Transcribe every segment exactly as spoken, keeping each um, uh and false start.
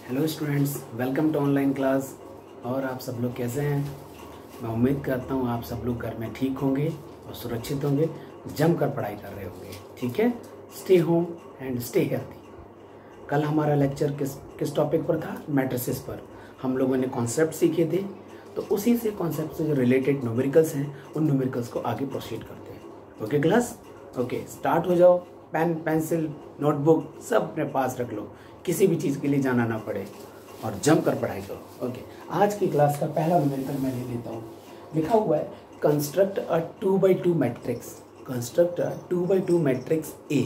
Hello students, welcome to online class. और आप सब लोग कैसे हैं? मैं उम्मीद करता हूँ आप सब लोग घर में ठीक होंगे और सुरक्षित होंगे, जमकर पढ़ाई कर रहे होंगे। ठीक है, stay home and stay healthy. कल हमारा लेक्चर किस किस टॉपिक पर था? मैट्रिसेस पर। हम लोगों ने कॉन्सेप्ट सीखे थे, तो उसी से कॉन्सेप्ट से जो रिलेटेड न्यूमेरिकल्स हैं उन न्यूमेरिकल्स को आगे प्रोसीड करते हैं। ओके क्लास, ओके स्टार्ट हो जाओ। पेन, पेंसिल, नोटबुक सब अपने पास रख लो, किसी भी चीज़ के लिए जाना ना पड़े और जमकर पढ़ाई करो। ओके, आज की क्लास का पहला न्यूमेरिकल मैं ले लेता हूँ। लिखा हुआ है construct a two by two matrix. Construct a two by two matrix A.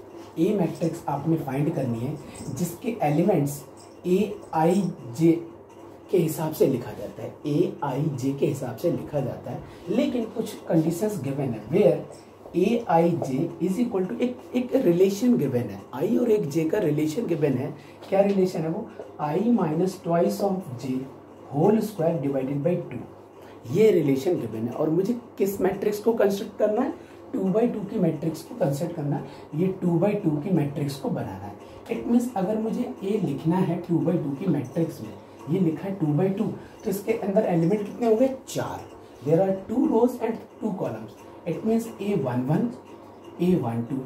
A matrix आपने फाइंड करनी है जिसके एलिमेंट्स ए आई जे के हिसाब से लिखा जाता है। ए आई जे के हिसाब से लिखा जाता है, लेकिन कुछ कंडीशंस गिवन है where A I J is equal to एक एक रिलेशन गिवन है। आई और एक जे का रिलेशन गिवन है। क्या रिलेशन है वो? I minus twice of J whole square divided by two. ये रिलेशन गिवन है और मुझे किस मैट्रिक्स को कंस्ट्रक्ट करना है? टू बाई टू की मैट्रिक्स को कंस्ट्रक्ट करना है। ये टू बाई टू की मैट्रिक्स को बनाना है। इट मीन्स अगर मुझे ए लिखना है टू बाई टू की मैट्रिक्स में, ये लिखा है टू बाई टू, तो इसके अंदर एलिमेंट कितने होंगे? चार। There are two rows and two columns. It means A one one, A one two,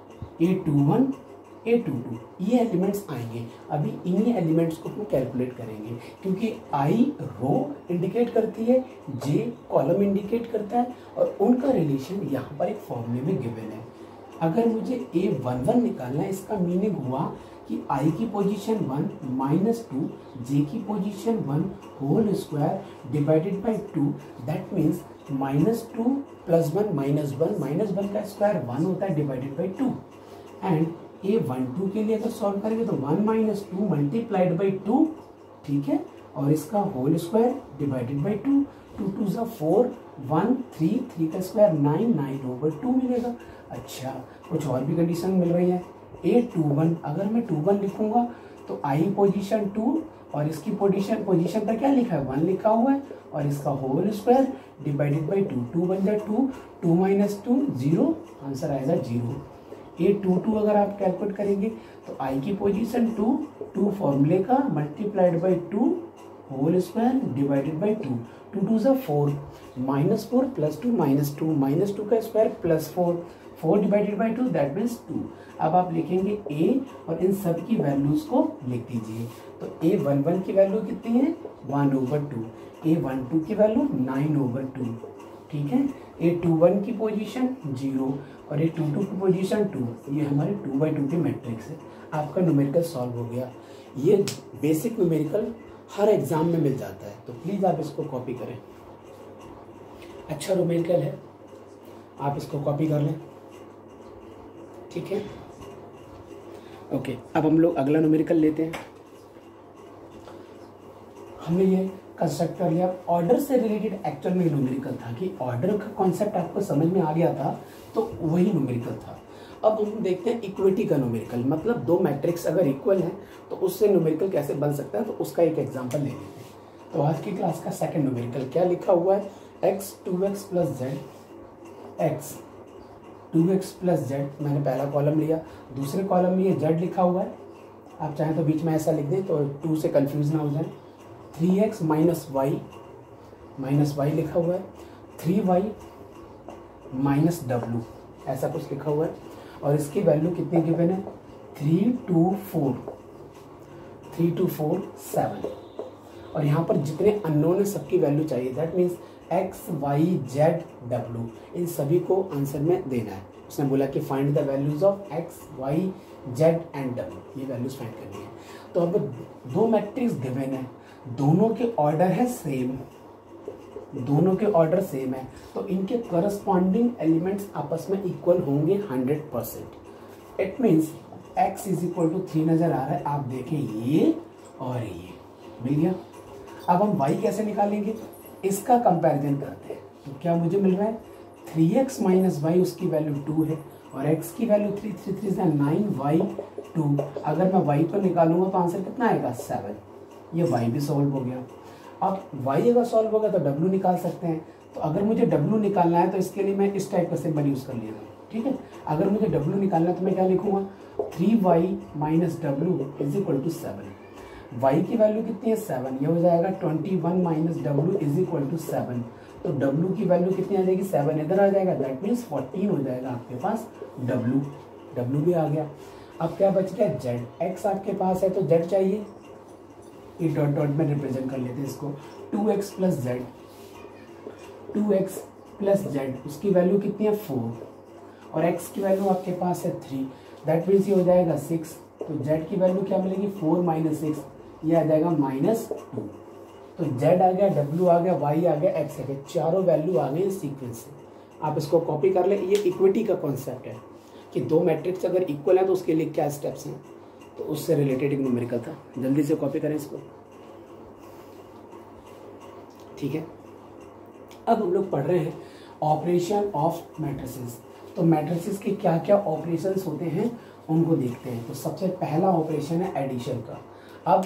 A two one, A two two, ये एलिमेंट्स आएंगे। अभी इन्हीं एलिमेंट्स को हम कैलकुलेट करेंगे, क्योंकि आई रो इंडिकेट करती है, जे कॉलम इंडिकेट करता है, और उनका रिलेशन यहाँ पर एक फॉर्मूले में गिवन है। अगर मुझे ए वन वन निकालना है, इसका मीनिंग हुआ कि आई की position one minus two, J की position one whole square divided by two. That means minus two plus one minus one, minus one का स्क्वायर वन होता है divided by two. And A one two के लिए अगर solve करेंगे तो one minus two multiplied by two, ठीक है, और इसका whole square divided by two. Two two ज़ा फोर, वन थ्री, थ्री का square nine, nine over two मिलेगा। अच्छा, कुछ और भी कंडीशन मिल रही है। ए टू वन, अगर मैं टू वन लिखूंगा तो आई पोजीशन टू और इसकी पोजीशन पोजीशन पर क्या लिखा है? वन लिखा हुआ है, और इसका whole square divided by two. Two one जा two, two minus two zero, answer आएगा जीरो। ए टू टू अगर आप कैलकुलेट करेंगे तो आई की पोजीशन टू, टू फॉर्मूले का multiplied by two whole square divided by two. Two two ज़ा four, minus four plus two minus two, minus two का square plus four, four divided by two that means two. अब आप लिखेंगे ए और इन सब की वैल्यूज को लिख दीजिए। तो ए वन वन की वैल्यू कितनी है? One over two. A one two की वैल्यू नाइन ओवर टू, ठीक है। ए टू वन की पोजीशन जीरो और ए टू टू की पोजीशन टू। ये हमारे टू बाई टू की मैट्रिक्स है। आपका न्यूमेरिकल सॉल्व हो गया। ये बेसिक न्यूमेरिकल हर एग्जाम में मिल जाता है, तो प्लीज़ आप इसको कॉपी करें। अच्छा न्यूमेरिकल है, आप इसको कॉपी कर लें, ठीक है। ओके, अब हम लोग अगला न्यूमेरिकल लेते हैं। हमने ये कंस्ट्रक्ट कर लिया। ऑर्डर से रिलेटेड एक्चुअल में न्यूमेरिकल था कि ऑर्डर का कॉन्सेप्ट आपको समझ में आ गया था, तो वही न्यूमेरिकल था। अब हम देखते हैं इक्विटी का न्यूमेरिकल, मतलब दो मैट्रिक्स अगर इक्वल हैं तो उससे न्यूमेरिकल कैसे बन सकता है, तो उसका एक एग्जांपल ले लेते हैं। तो आज की क्लास का सेकंड न्यूमेरिकल क्या लिखा हुआ है? X two x plus Z, X two x plus Z. मैंने पहला कॉलम लिया, दूसरे कॉलम में ये जेड लिखा हुआ है। आप चाहें तो बीच में ऐसा लिख दें तो टू से कंफ्यूज ना हो जाए। Three x minus Y, minus Y लिखा हुआ है। थ्री वाई माइनस डब्लू, ऐसा कुछ लिखा हुआ है। और इसकी वैल्यू कितनी गिवन है? Three two four, three two four seven. और यहाँ पर जितने अननोन है सबकी वैल्यू चाहिए। That means x y z डब्लू, इन सभी को आंसर में देना है। उसने बोला कि find the values of x y z and डब्लू, ये वैल्यूज फाइंड करनी है। तो अब दो मैट्रिक्स गिवन है, दोनों के ऑर्डर है सेम, दोनों के ऑर्डर सेम है, तो इनके करस्पॉन्डिंग एलिमेंट्स आपस में इक्वल होंगे hundred percent. It means x is equal to three नजर आ रहा है, आप देखें ये और ये मिल गया। अब हम y कैसे निकालेंगे? इसका कंपैरिजन करते हैं। तो क्या मुझे मिल रहा है? थ्री एक्स माइनस वाई, उसकी वैल्यू टू है, और x की वैल्यू थ्री, थ्री थ्री से नाइन, वाई टू। अगर मैं y को निकालूंगा तो आंसर कितना आएगा? सेवन। ये y भी सॉल्व हो गया। अब y अगर सॉल्व होगा तो w निकाल सकते हैं। तो अगर मुझे w निकालना है तो इसके लिए मैं इस टाइप का सिंबल यूज कर लिया, ठीक है। अगर मुझे w निकालना है तो मैं क्या लिखूंगा? थ्री वाई माइनस डब्ल्यू is equal to seven. y की वैल्यू कितनी है सेवन, ये हो जाएगा ट्वेंटी वन माइनस डब्ल्यू इज इक्वल टू सेवन। तो w की वैल्यू कितनी आ जाएगी, सेवन इधर आ जाएगा, दैट मीन्स फोर्टीन हो जाएगा आपके पास w, w भी आ गया। अब क्या बच गया z, x आपके पास है तो z चाहिए, ये डॉट डॉट में रिप्रेजेंट कर लेते हैं इसको, two x plus z, two x plus z, उसकी वैल्यू कितनी है फोर, और x की वैल्यू आपके पास है थ्री, दैट मीन्स ये हो जाएगा सिक्स। तो z की वैल्यू क्या मिलेगी, फोर माइनस सिक्स, ये आ जाएगा माइनस टू। तो z आ गया, w आ गया, y आ गया, x आ गया, चारों वैल्यू आ गए सीक्वेंस से। आप इसको कॉपी कर ले, ये इक्विटी का कॉन्सेप्ट है कि दो मैट्रिक्स अगर इक्वल है तो उसके लिए क्या स्टेप्स हैं, तो उससे रिलेटेड एक न्यूमेरिकल था। जल्दी से कॉपी करें इसको, ठीक है। अब हम लोग पढ़ रहे हैं ऑपरेशन ऑफ मैट्रिसेस। तो मैट्रिसेस के क्या क्या ऑपरेशंस होते हैं उनको देखते हैं। तो सबसे पहला ऑपरेशन है एडिशन का। अब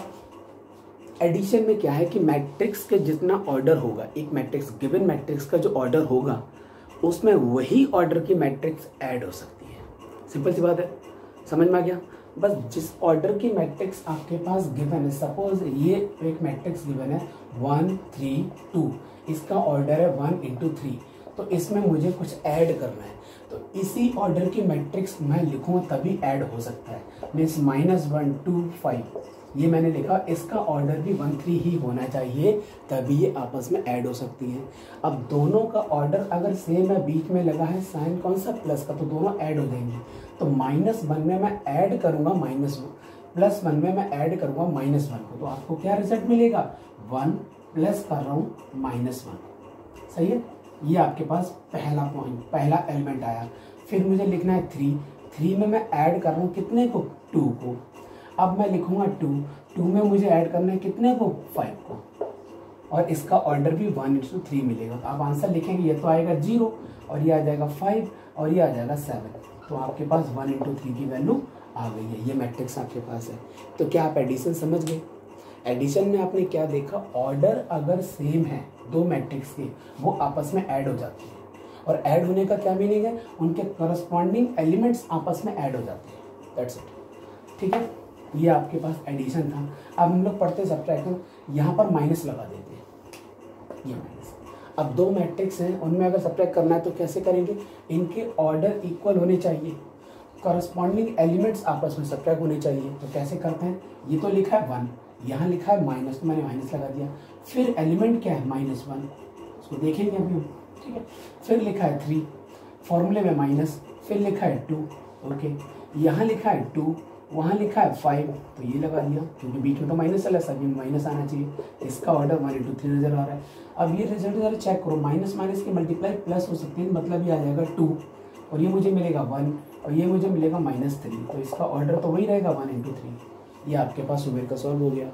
एडिशन में क्या है कि मैट्रिक्स के जितना ऑर्डर होगा, एक मैट्रिक्स गिवन मैट्रिक्स का जो ऑर्डर होगा उसमें वही ऑर्डर की मैट्रिक्स ऐड हो सकती है। सिंपल सी बात है, समझ में आ गया। बस जिस ऑर्डर की मैट्रिक्स आपके पास गिवन है, सपोज ये एक मैट्रिक्स गिवन है वन थ्री टू, इसका ऑर्डर है वन इंटू थ्री, तो इसमें मुझे कुछ ऐड करना है, तो इसी ऑर्डर की मैट्रिक्स मैं लिखूँ तभी ऐड हो सकता है। Means minus one two five, ये मैंने लिखा, इसका ऑर्डर भी वन थ्री ही होना चाहिए तभी ये आपस में ऐड हो सकती हैं। अब दोनों का ऑर्डर अगर सेम है, बीच में लगा है साइन कौन सा, प्लस का, तो दोनों ऐड हो जाएंगे। तो माइनस वन में मैं ऐड करूँगा माइनस वन, प्लस वन में मैं ऐड करूँगा माइनस वन को, तो आपको क्या रिजल्ट मिलेगा, वन प्लस कर रहा हूँ माइनस वन। सही है, ये आपके पास पहला पॉइंट, पहला एलिमेंट आया। फिर मुझे लिखना है थ्री, थ्री में मैं ऐड कर रहा हूँ कितने को, टू को। अब मैं लिखूंगा टू, टू में मुझे ऐड करना है कितने को, फाइव को, और इसका ऑर्डर भी वन इंटू थ्री मिलेगा। तो आप आंसर लिखेंगे, ये तो आएगा जीरो, और ये आ जाएगा फाइव, और ये आ जाएगा सेवन। तो आपके पास वन इंटू थ्री की वैल्यू आ गई है, ये मैट्रिक्स आपके पास है। तो क्या आप एडिशन समझ गए। एडिशन में आपने क्या देखा, ऑर्डर अगर सेम है दो मैट्रिक्स के, वो आपस में ऐड हो जाते हैं, और ऐड होने का क्या मीनिंग है, उनके करस्पॉन्डिंग एलिमेंट्स आपस में ऐड हो जाते हैं, दैट्स इट। ठीक है, ये आपके पास एडिशन था। अब हम लोग पढ़ते हैं सब्ट्रैक्शन, यहाँ पर माइनस लगा देते हैं, ये माइनस। अब दो मैट्रिक्स हैं, उनमें अगर सब्ट्रैक्ट करना है तो कैसे करेंगे, इनके ऑर्डर इक्वल होने चाहिए, करस्पॉन्डिंग एलिमेंट्स आपस में सब्ट्रैक्ट होने चाहिए। तो कैसे करते हैं, ये तो लिखा है वन, यहाँ लिखा है माइनस, तो मैंने माइनस लगा दिया। फिर एलिमेंट क्या है, माइनस वन, उसको देखेंगे अभी हम, ठीक है। फिर लिखा है थ्री, फॉर्मूले में माइनस, फिर लिखा है टू, ओके, यहाँ लिखा है टू, वहाँ लिखा है फाइव, तो ये लगा दिया, क्योंकि बीच में तो माइनस चला, सभी में माइनस आना चाहिए। इसका ऑर्डर वन इंटू थ्री नजर आ रहा है। अब ये रिजल्ट जरा चेक करो, माइनस माइनस की मल्टीप्लाई प्लस हो सकती है, मतलब ये आ जाएगा टू, और ये मुझे मिलेगा वन, और ये मुझे मिलेगा माइनस थ्री, तो इसका ऑर्डर तो वही रहेगा वन इंटू थ्री। ये आपके पास न्यूमेरिकल का सॉल्व हो गया,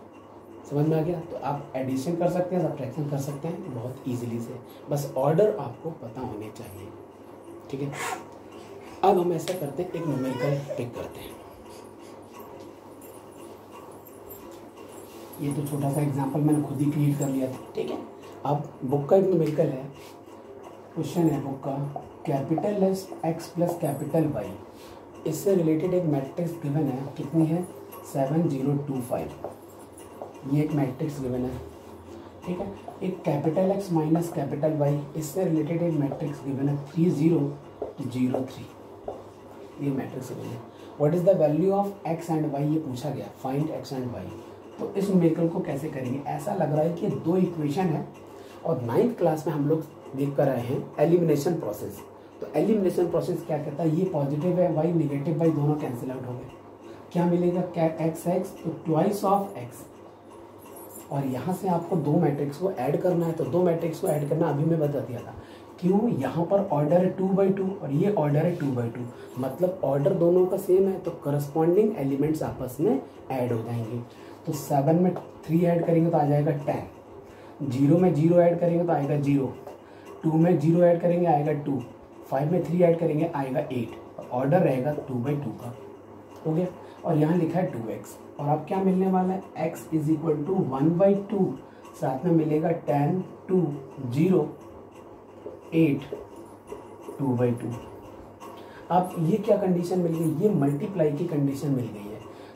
समझ में आ गया। तो आप एडिशन कर सकते हैं, सब्ट्रैक्शन कर सकते हैं बहुत ईजिली से, बस ऑर्डर आपको पता होने चाहिए, ठीक है। अब हम ऐसा करते हैं, एक न्यूमेरिकल पिक करते हैं। ये तो छोटा सा एग्जांपल मैंने खुद ही क्रिएट कर लिया था, ठीक है। अब बुक का एक न्यूमेरिकल है, क्वेश्चन है बुक का, capital S X plus capital Y, इससे रिलेटेड एक मैट्रिक्स गिवन है, कितनी है, सेवन जीरो टू फाइव, ये एक मैट्रिक्स गिवन है, ठीक है। एक capital X minus capital Y, इससे रिलेटेड एक मैट्रिक्स गिवन है, थ्री जीरो जीरो थ्री, ये मैट्रिक्स गिवन है। What is the value of X and Y, ये पूछा गया, फाइंड एक्स एंड वाई। तो इस न्यूमेरिकल को कैसे करेंगे, ऐसा लग रहा है कि दो इक्वेशन है, और नाइन्थ क्लास में हम लोग देख कर आए हैं एलिमिनेशन प्रोसेस। तो एलिमिनेशन प्रोसेस क्या कहता है, ये पॉजिटिव है वाई, निगेटिव वाई, दोनों कैंसिल आउट हो गए, क्या मिलेगा, क्या एक्स एक्स, तो ट्वाइस ऑफ एक्स, और यहाँ से आपको दो मैट्रिक्स को ऐड करना है। तो दो मैट्रिक्स को ऐड करना अभी मैं बता दिया था, क्यों, यहाँ पर ऑर्डर है टू बाई टू और ये ऑर्डर है टू बाई टू, मतलब ऑर्डर दोनों का सेम है, तो करस्पॉन्डिंग एलिमेंट्स आपस में ऐड हो जाएंगे। तो सेवन में थ्री ऐड करेंगे तो आ जाएगा टेन, जीरो में जीरो ऐड करेंगे तो आएगा जीरो, टू में जीरो ऐड करेंगे आएगा टू, फाइव में थ्री ऐड करेंगे आएगा एट, ऑर्डर रहेगा टू बाई टू का, हो गया। और यहाँ लिखा है टू एक्स, और अब क्या मिलने वाला है, x is equal to one by two, साथ में मिलेगा ten, two, zero, eight, two by two. अब ये क्या कंडीशन मिल गई, ये मल्टीप्लाई की कंडीशन मिल गई है।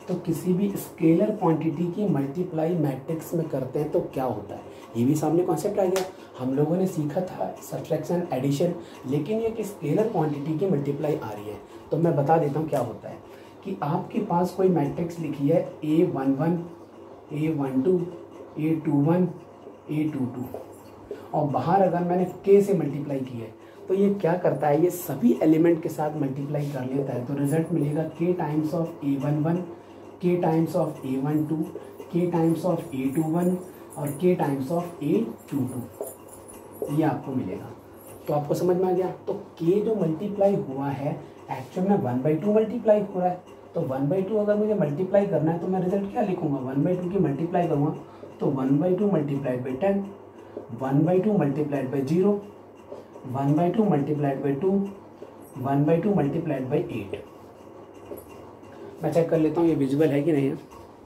तो किसी भी स्केलर क्वांटिटी की मल्टीप्लाई मैट्रिक्स में करते हैं तो क्या होता है, ये भी सामने कॉन्सेप्ट आ गया। हम लोगों ने सीखा था सब्ट्रैक्शन, एडिशन, लेकिन ये कि स्केलर क्वांटिटी की मल्टीप्लाई आ रही है। तो मैं बता देता हूँ क्या होता है कि आपके पास कोई मैट्रिक्स लिखी है a one one, A one two, A two one, A two two, और बाहर अगर मैंने के से मल्टीप्लाई की है तो ये क्या करता है, ये सभी एलिमेंट के साथ मल्टीप्लाई कर लेता है। तो रिजल्ट मिलेगा k times of a one one, k times of a one two, k times of a two one और k times of a two two, ये आपको मिलेगा। तो आपको समझ में आ गया। तो के जो मल्टीप्लाई हुआ है एक्चुअल में वन बाई टू मल्टीप्लाई हो रहा है। तो वन बाई टू अगर मुझे मल्टीप्लाई करना है तो मैं रिजल्ट क्या लिखूंगा, वन बाई टू की मल्टीप्लाई करूँगा तो one by two multiplied by ten, one by two multiplied by zero, one by two multiplied by two, one by two multiplied by eight. मैं चेक कर लेता हूँ ये विजुअल है कि नहीं है।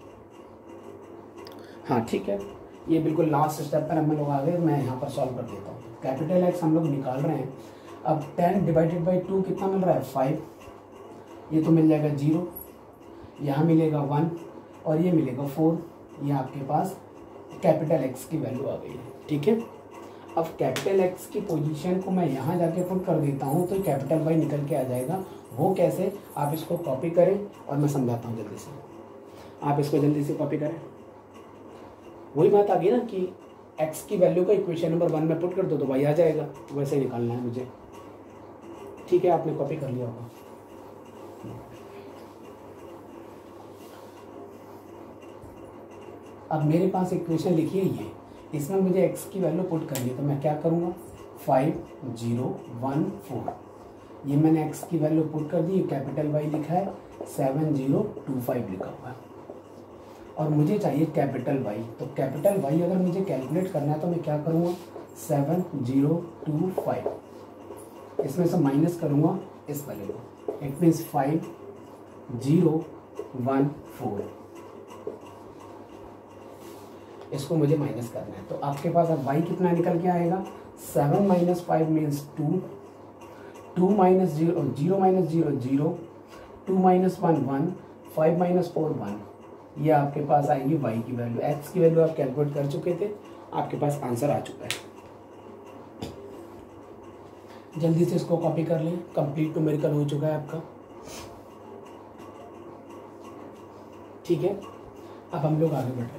हाँ ठीक है, ये बिल्कुल लास्ट स्टेप पर हम लोग आ गए। मैं यहाँ पर सॉल्व कर देता हूँ। कैपिटल एक्स हम लोग निकाल रहे हैं। अब टेन डिवाइडेड बाई टू कितना मिल रहा है, फाइव। ये तो मिल जाएगा जीरो, यहाँ मिलेगा वन और ये मिलेगा फोर। ये आपके पास कैपिटल एक्स की वैल्यू आ गई है। ठीक है, अब कैपिटल एक्स की पोजीशन को मैं यहाँ जाके पुट कर देता हूँ तो कैपिटल वाई निकल के आ जाएगा। वो कैसे, आप इसको कॉपी करें और मैं समझाता हूँ जल्दी से। आप इसको जल्दी से कॉपी करें। वही बात आ गई ना कि एक्स की वैल्यू का इक्वेशन नंबर वन में पुट कर दो तो वाई आ जाएगा। वैसे निकालना है मुझे। ठीक है, आपने कॉपी कर लिया होगा। अब मेरे पास इक्वेशन लिखी है ये, इसमें मुझे x की वैल्यू पुट करनी है। तो मैं क्या करूँगा, फाइव जीरो वन फोर, ये मैंने x की वैल्यू पुट कर दी। कैपिटल Y लिखा है, सेवन जीरो टू फाइव लिखा हुआ है और मुझे चाहिए कैपिटल Y। तो कैपिटल Y अगर मुझे कैलकुलेट करना है तो मैं क्या करूँगा, सेवन जीरो टू फाइव, इसमें से माइनस करूँगा इस वैल्यू को। It means five zero one four, इसको मुझे माइनस करना है। तो आपके पास अब y कितना निकल के आएगा, seven minus five means two, two minus zero, zero minus zero zero, two minus one one, five minus four one. ये आपके पास आएगी y की वैल्यू। x की वैल्यू आप कैलकुलेट कर चुके थे, आपके पास आंसर आ चुका है। जल्दी से इसको कॉपी कर लें। कंप्लीट न्यूमेरिकल हो चुका है आपका। ठीक है, अब हम लोग आगे बढ़ रहे हैं।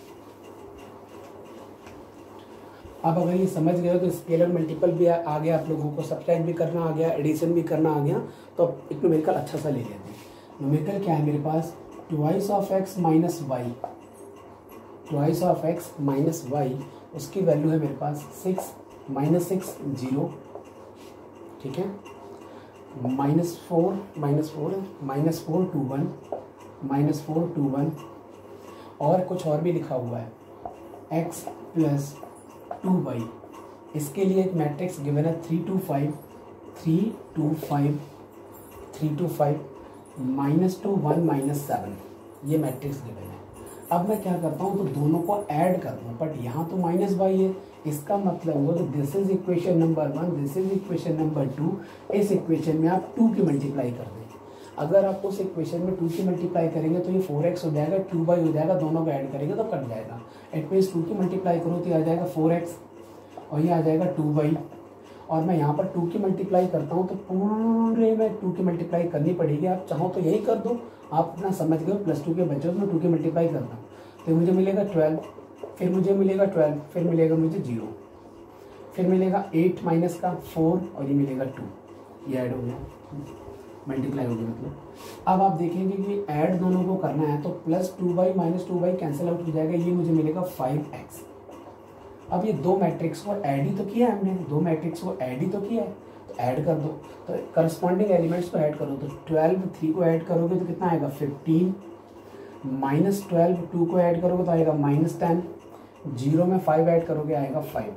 अब अगर ये समझ गए तो स्केलर मल्टीपल भी आ, आ गया आप लोगों को, सब्ट्रैक्ट भी करना आ गया, एडिशन भी करना आ गया। तो अब एक न्यूमेरिकल अच्छा सा ले लेते हैं। न्यूमेरिकल क्या है मेरे पास, twice of X minus Y, twice of X minus Y, उसकी वैल्यू है मेरे पास सिक्स, माइनस सिक्स जीरो। ठीक है, minus four, minus four, minus four two one, minus four two one, और कुछ और भी लिखा हुआ है, एक्स प्लस टू वाई। इसके लिए एक मैट्रिक्स गिवन है three two five, three two five, three two five, minus two one minus seven, ये मैट्रिक्स गिवन है। अब मैं क्या करता हूँ, तो दोनों को ऐड कर दूँ, बट यहाँ तो माइनस वाई है। इसका मतलब हुआ तो this is equation number one, this is equation number two. इस इक्वेशन में आप टू की मल्टीप्लाई कर दें। अगर आप उस इक्वेशन में टू की मल्टीप्लाई करेंगे तो ये फोर एक्स हो जाएगा, टू बाई हो जाएगा, दोनों को ऐड करेंगे तो कट जाएगा। इट मीन्स टू की मल्टीप्लाई करो तो ये आ जाएगा फोर एक्स और ये आ जाएगा टू बाई। और मैं यहाँ पर टू की मल्टीप्लाई करता हूँ तो पूरे में टू की मल्टीप्लाई करनी पड़ेगी। आप चाहो तो यही कर दो, आप अपना समझ गए, प्लस टू के बच्चों में टू की मल्टीप्लाई करता हूँ तो मुझे मिलेगा ट्वेल्व, फिर मुझे मिलेगा ट्वेल्व, फिर मिलेगा मुझे जीरो, फिर मिलेगा एट माइनस का फोर और ये मिलेगा टू, ये ऐड हो गया, मल्टीप्लाई हो गया मतलब। अब आप देखेंगे कि ऐड दोनों को करना है तो plus two by minus two by cancel out हो जाएगा, ये मुझे मिलेगा फाइव एक्स। अब ये दो मैट्रिक्स को ऐड ही तो किया है हमने, दो मैट्रिक्स को ऐड ही तो किया है, तो ऐड कर दो। तो करस्पॉन्डिंग एलिमेंट्स को ऐड करो तो ट्वेल्व थ्री को ऐड करोगे तो कितना आएगा फिफ्टीन, माइनस ट्वेल्व टू को ऐड करोगे तो आएगा माइनस टेन, जीरो में फाइव ऐड करोगे आएगा फाइव,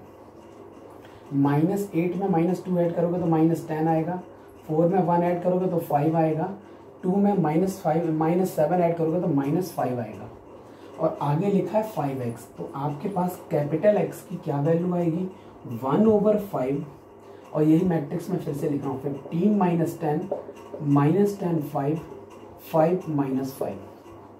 माइनस एट में माइनस टू ऐड करोगे तो माइनस टेन आएगा, फोर में वन ऐड करोगे तो फाइव आएगा, टू में minus five minus seven add करोगे तो माइनस फाइव आएगा, और आगे लिखा है फाइव एक्स। तो आपके पास कैपिटल एक्स की क्या वैल्यू आएगी, वन ओवर फाइव, और यही मैट्रिक्स में फिर से लिख रहा हूँ, fifteen minus ten, minus ten five, five minus five.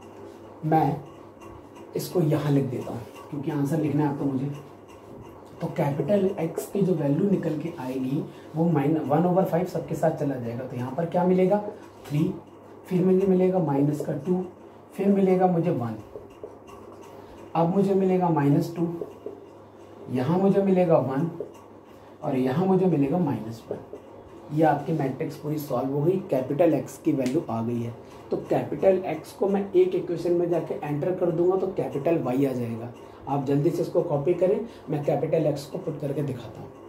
मैं इसको यहाँ लिख देता हूँ क्योंकि आंसर लिखना है आपको मुझे। तो कैपिटल एक्स की जो वैल्यू निकल के आएगी वो माइनस वन ओवर फाइव सबके साथ चला जाएगा। तो यहाँ पर क्या मिलेगा, थ्री, फिर मुझे मिलेगा माइनस का टू, फिर मिलेगा मुझे वन, अब मुझे मिलेगा माइनस टू, यहाँ मुझे मिलेगा वन और यहाँ मुझे मिलेगा माइनस वन। ये आपकी मैट्रिक्स पूरी सॉल्व हो गई, कैपिटल एक्स की वैल्यू आ गई है। तो कैपिटल एक्स को मैं एक इक्वेशन में जाके एंटर कर दूंगा तो कैपिटल वाई आ जाएगा। आप जल्दी से इसको कॉपी करें, मैं कैपिटल एक्स को पुट करके दिखाता हूँ।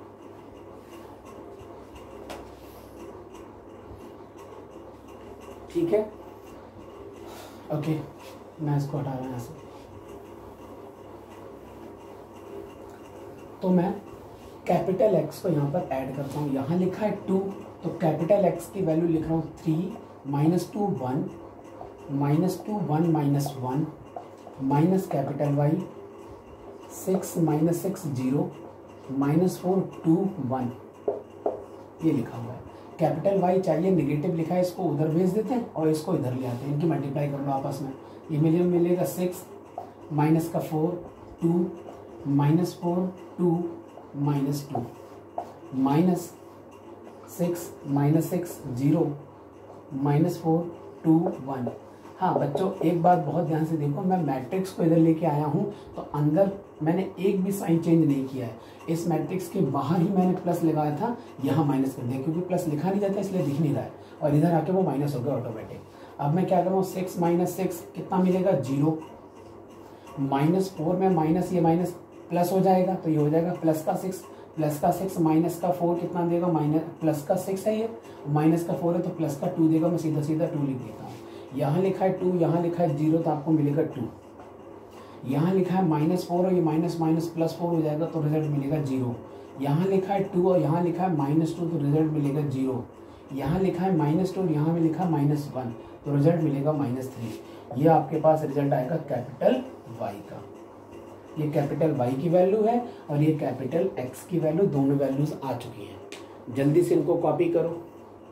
ठीक है, ओके, मैं इसको हटा रहा हूँ यहाँ से। तो मैं कैपिटल एक्स को यहाँ पर ऐड करता हूँ। यहाँ लिखा है टू, तो कैपिटल एक्स की वैल्यू लिख रहा हूँ three, minus two one, minus two one minus one, minus capital Y six minus six zero, minus four two one, ये लिखा हुआ है। कैपिटल वाई चाहिए, निगेटिव लिखा है, इसको उधर भेज देते हैं और इसको इधर ले आते हैं, इनकी मल्टीप्लाई कर लो आपस में। ये मिले मिलेगा सिक्स माइनस का four two, minus four two minus two, minus six minus six zero, minus four two one. हाँ बच्चों, एक बात बहुत ध्यान से देखो, मैं मैट्रिक्स को इधर लेके आया हूँ तो अंदर मैंने एक भी साइन चेंज नहीं किया है। इस मैट्रिक्स के बाहर ही मैंने प्लस लगाया था, यहाँ माइनस कर दिया क्योंकि प्लस लिखा नहीं जाता इसलिए दिख नहीं रहा है, और इधर आके वो माइनस हो गया ऑटोमेटिक। अब मैं क्या करूँ, सिक्स माइनस सिक्स कितना मिलेगा, जीरो, माइनस फोर में माइनस ये माइनस प्लस हो जाएगा तो ये हो जाएगा प्लस का सिक्स, प्लस का सिक्स माइनस का फोर कितना देगा, माइनस प्लस का सिक्स है ये, माइनस का फोर है तो प्लस का टू देगा। मैं सीधा सीधा टू लिख देता हूँ। यहाँ लिखा है टू, यहाँ लिखा है जीरो तो आपको मिलेगा टू। यहाँ लिखा है माइनस फोर और ये माइनस माइनस प्लस फोर हो जाएगा तो रिजल्ट मिलेगा जीरो। यहाँ लिखा है टू और यहाँ लिखा है माइनस टू तो रिजल्ट मिलेगा जीरो। यहाँ लिखा है माइनस टू और यहाँ में लिखा है माइनस वन तो रिजल्ट मिलेगा माइनस थ्री। ये आपके पास रिजल्ट आएगा कैपिटल वाई का। ये कैपिटल वाई की वैल्यू है और ये कैपिटल एक्स की वैल्यू, दोनों वैल्यूज आ चुकी हैं। जल्दी से इनको कॉपी करो।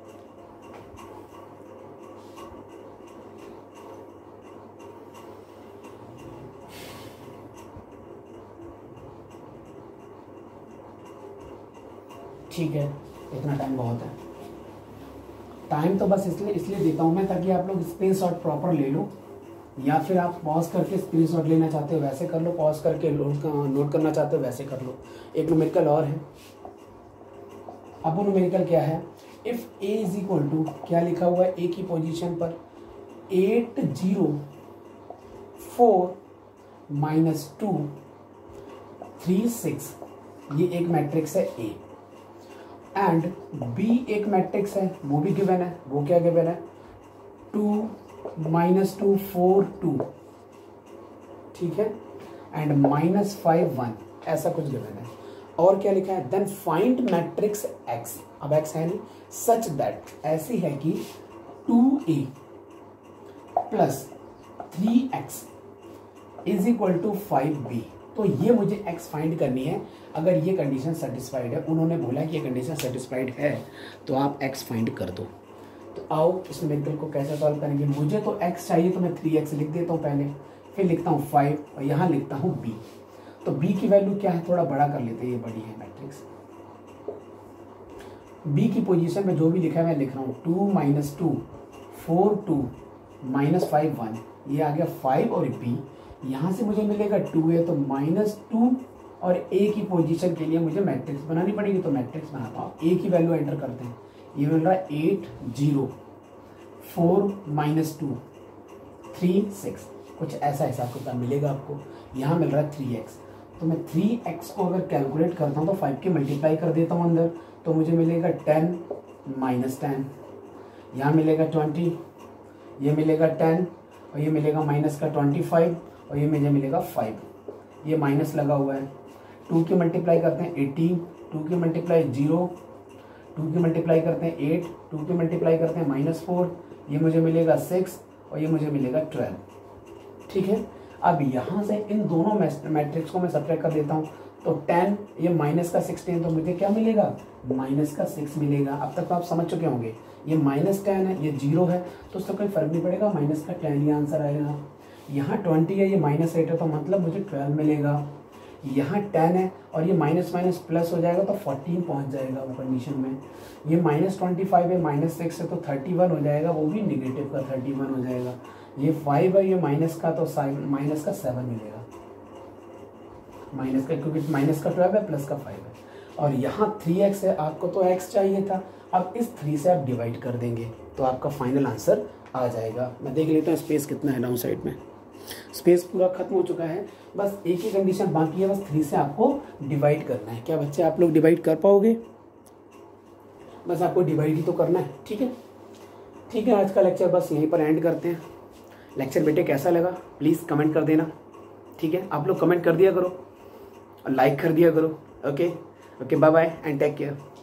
ठीक है, इतना टाइम बहुत है। टाइम तो बस इसलिए इसलिए देता हूँ मैं ताकि आप लोग स्क्रीनशॉट प्रॉपर ले लो, या फिर आप पॉज करके स्क्रीनशॉट लेना चाहते हो वैसे कर लो, पॉज करके नोट नोट करना चाहते हो वैसे कर लो। एक न्यूमेरिकल और है। अब वो न्यूमेरिकल क्या है, if A is equal to, क्या लिखा हुआ है ए की पोजीशन पर, eight zero four minus two three six, ये एक मैट्रिक्स है ए, एंड बी एक मैट्रिक्स है वो भी गिवन है। वो क्या गिवन है, two minus two four two, ठीक है, एंड माइनस फाइव वन, ऐसा कुछ गिवन है। और क्या लिखा है, देन फाइंड मैट्रिक्स एक्स, अब एक्स है नहीं, सच दैट, ऐसी है कि two A plus three X is equal to five B. तो ये मुझे x फाइंड करनी है। अगर ये कंडीशन सेटिस्फाइड है, उन्होंने बोला कि ये कंडीशन सेटिस्फाइड है, तो आप x फाइंड कर दो। तो आओ इस न्यूमेरिकल को कैसे सॉल्व करेंगे। मुझे तो x चाहिए तो मैं थ्री एक्स लिख देता हूँ पहले, फिर लिखता हूँ फाइव और यहाँ लिखता हूँ b। तो b की वैल्यू क्या है, थोड़ा बड़ा कर लेते हैं, ये बड़ी है मैट्रिक्स। b की पोजीशन में जो भी लिखा है मैं लिख रहा हूँ, two minus two four two minus five one, ये आ गया फाइव और b। यहाँ से मुझे मिलेगा टू है तो माइनस टू, और ए की पोजीशन के लिए मुझे मैट्रिक्स बनानी पड़ेगी तो मैट्रिक्स बनाता हूँ। ए की वैल्यू एंटर करते हैं, ये मिल रहा है eight zero four minus two three six, कुछ ऐसा हिसाब किताब मिलेगा आपको। यहाँ मिल रहा है थ्री एक्स, तो मैं थ्री एक्स को अगर कैलकुलेट करता हूँ तो फाइव की मल्टीप्लाई कर देता हूँ अंदर, तो मुझे मिलेगा टेन माइनस टेन, यहाँ मिलेगा ट्वेंटी, ये मिलेगा टेन और ये मिलेगा माइनस का ट्वेंटी फाइव और ये मुझे मिलेगा फाइव, ये माइनस लगा हुआ है। टू की मल्टीप्लाई करते हैं एटीन, टू की मल्टीप्लाई जीरो, टू की मल्टीप्लाई करते हैं एट, टू की मल्टीप्लाई करते हैं माइनस फोर, ये मुझे मिलेगा सिक्स और ये मुझे मिलेगा ट्वेल्व। ठीक है, अब यहाँ से इन दोनों मैट्रिक्स को मैं सब्ट्रैक्ट कर देता हूँ, तो टेन ये माइनस का सिक्सटीन, तो मुझे क्या मिलेगा, माइनस का सिक्स मिलेगा। अब तक तो आप समझ चुके होंगे, ये माइनस टेन है, ये जीरो है, तो उससे कोई फर्क नहीं पड़ेगा, माइनस का टेन ही आंसर आएगा। यहाँ ट्वेंटी है, ये माइनस एट है, तो मतलब मुझे ट्वेल्व मिलेगा। यहाँ टेन है और ये माइनस माइनस प्लस हो जाएगा तो फोर्टीन पहुँच जाएगा वो कंडीशन में। ये माइनस ट्वेंटी फाइव है, माइनस सिक्स है तो थर्टी वन हो जाएगा, वो भी निगेटिव का थर्टी वन हो जाएगा। ये फाइव है, ये माइनस का तो साइन माइनस का सेवन मिलेगा, माइनस का, क्योंकि माइनस का ट्वेल्व है प्लस का फाइव है। और यहाँ थ्री एक्स है, आपको तो एक्स चाहिए था, अब इस थ्री से आप डिवाइड कर देंगे तो आपका फाइनल आंसर आ जाएगा। मैं देख लेता हूँ स्पेस कितना है डाउन साइड में। स्पेस पूरा खत्म हो चुका है, बस एक ही कंडीशन बाकी है, बस थ्री से आपको डिवाइड करना है। क्या बच्चे आप लोग डिवाइड कर पाओगे? बस आपको डिवाइड ही तो करना है। ठीक है, ठीक है, आज का लेक्चर बस यहीं पर एंड करते हैं। लेक्चर बेटे कैसा लगा प्लीज़ कमेंट कर देना। ठीक है, आप लोग कमेंट कर दिया करो और लाइक कर दिया करो। Okay okay, bye bye and take care.